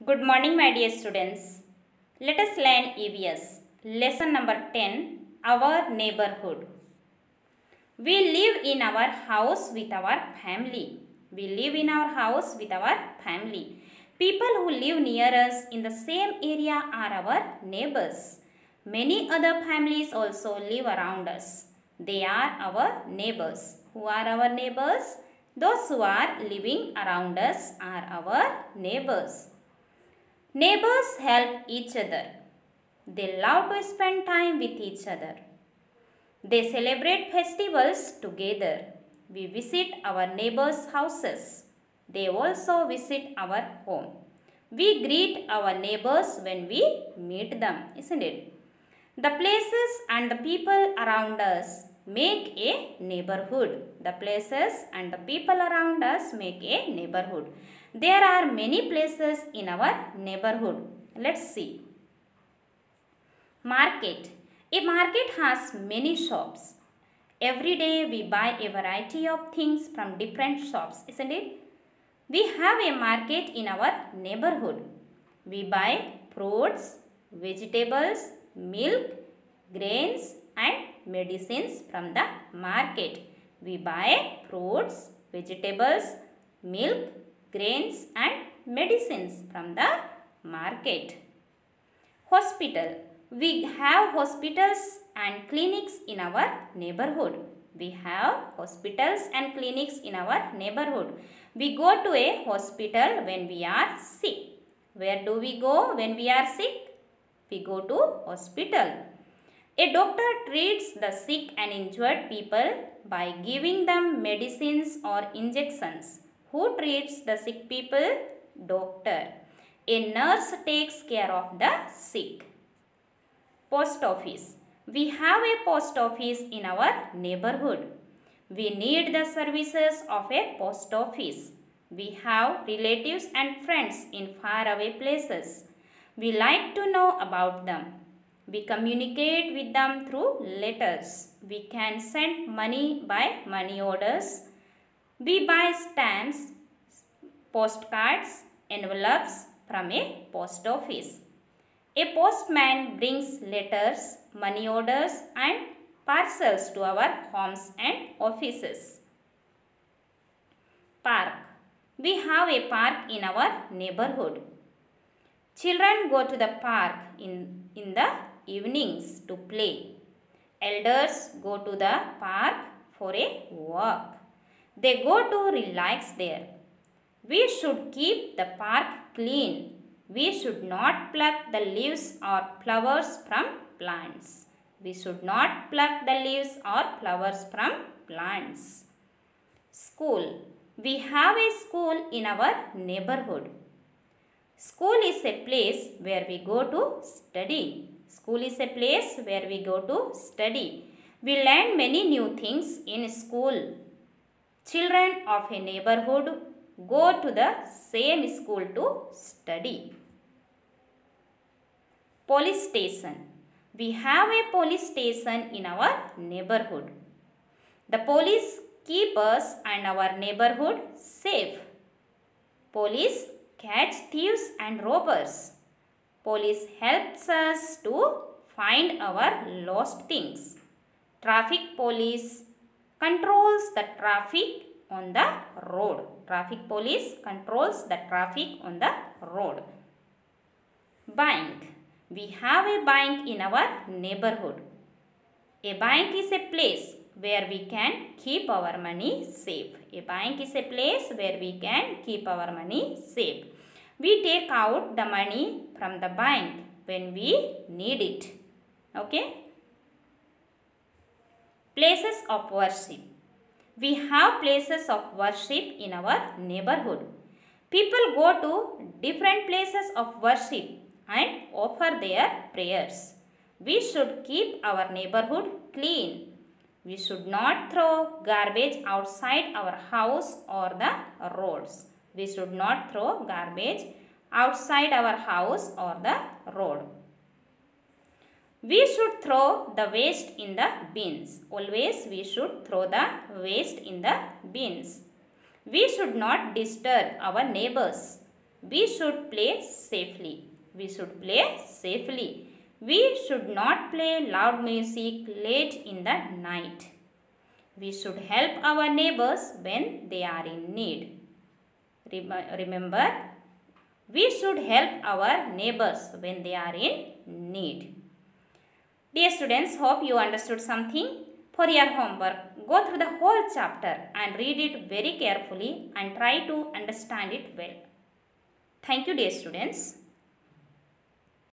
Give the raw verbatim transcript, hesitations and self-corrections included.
Good morning, my dear students. Let us learn E V S. Lesson number ten, Our Neighborhood. We live in our house with our family. We live in our house with our family. People who live near us in the same area are our neighbors. Many other families also live around us. They are our neighbors. Who are our neighbors? Those who are living around us are our neighbors. Neighbors help each other. They love to spend time with each other. They celebrate festivals together. We visit our neighbors' houses. They also visit our home. We greet our neighbors when we meet them, isn't it? The places and the people around us make a neighborhood. The places and the people around us make a neighborhood. There are many places in our neighborhood. Let's see. Market. A market has many shops. Every day we buy a variety of things from different shops, isn't it? We have a market in our neighborhood. We buy fruits, vegetables, milk, grains and medicines from the market. We buy fruits, vegetables, milk, grains and medicines from the market. Hospital. We have hospitals and clinics in our neighborhood. We have hospitals and clinics in our neighborhood. We go to a hospital when we are sick. Where do we go when we are sick? We go to hospital. A doctor treats the sick and injured people by giving them medicines or injections. Who treats the sick people? Doctor. A nurse takes care of the sick. Post office. We have a post office in our neighborhood. We need the services of a post office. We have relatives and friends in faraway places. We like to know about them. We communicate with them through letters. We can send money by money orders. We buy stamps, postcards, envelopes from a post office. A postman brings letters, money orders and parcels to our homes and offices. Park. We have a park in our neighborhood. Children go to the park in, in the evenings to play. Elders go to the park for a walk. They go to relax there. We should keep the park clean. We should not pluck the leaves or flowers from plants. We should not pluck the leaves or flowers from plants. School. We have a school in our neighborhood. School is a place where we go to study. School is a place where we go to study. We learn many new things in school. Children of a neighborhood go to the same school to study. Police station. We have a police station in our neighborhood. The police keep us and our neighborhood safe. Police catch thieves and robbers. Police helps us to find our lost things. Traffic police controls the traffic on the road. Traffic police controls the traffic on the road. Bank. We have a bank in our neighborhood. A bank is a place where we can keep our money safe. A bank is a place where we can keep our money safe. We take out the money from the bank when we need it. Okay? Places of worship. We have places of worship in our neighborhood. People go to different places of worship and offer their prayers. We should keep our neighborhood clean. We should not throw garbage outside our house or the roads. We should not throw garbage outside our house or the road. We should throw the waste in the bins. Always we should throw the waste in the bins. We should not disturb our neighbors. We should play safely. We should play safely. We should not play loud music late in the night. We should help our neighbors when they are in need. Remember, we should help our neighbors when they are in need. Dear students, hope you understood something. For your homework, go through the whole chapter and read it very carefully and try to understand it well. Thank you, dear students.